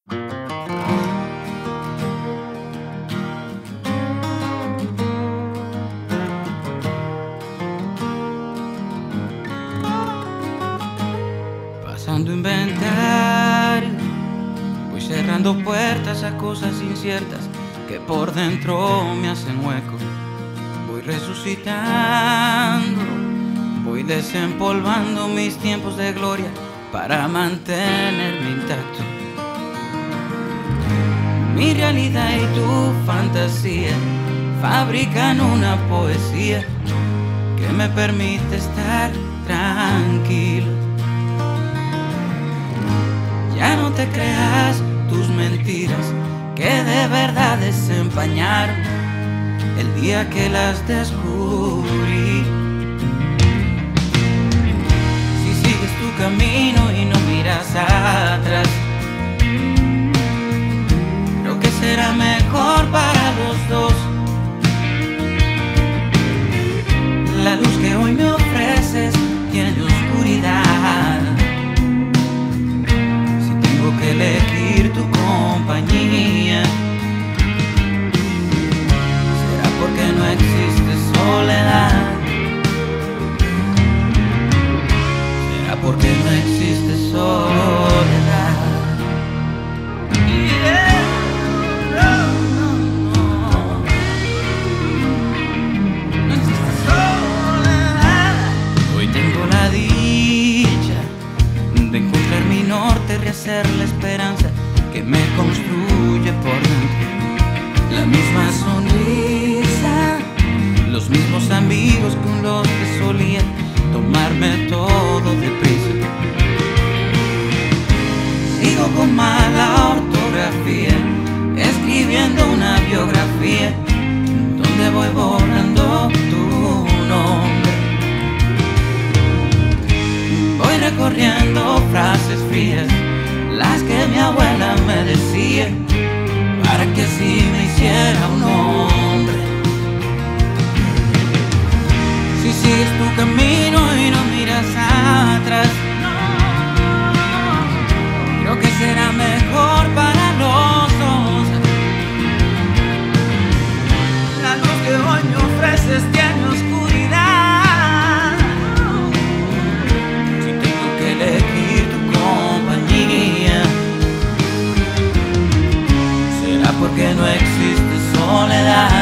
Pasando inventario, voy cerrando puertas a cosas inciertas que por dentro me hacen hueco. Voy resucitando, voy desempolvando mis tiempos de gloria para mantenerme intacto. Mi realidad y tu fantasía fabrican una poesía que me permite estar tranquilo. Ya no te creas tus mentiras que de verdad desempañaron el día que las descubrí. Si sigues tu camino y no miras atrás, creo que será mejor para los dos. La luz que hoy me ofreces tiene oscuridad. Tengo que elegir tu compañía. ¿Será porque no existe soledad? ¿Será porque no existe soledad? Yeah. No existe soledad. Hoy tengo la dicha de encontrar mi norte, rehacer la esperanza que me construye por dentro. La misma sonrisa, los mismos amigos con los que solía tomarme todo deprisa. Sigo con mala ortografía, escribiendo una biografía donde voy borrando tu nombre. Voy recorriendo frases frías, las que mi abuela me decía, para que así me hiciera un hombre. Si sigues tu camino y no miras atrás, creo que será mejor para los dos. La luz que hoy me ofreces tiene oscuridad. Si tengo que elegir tu compañía, será porque no existe soledad.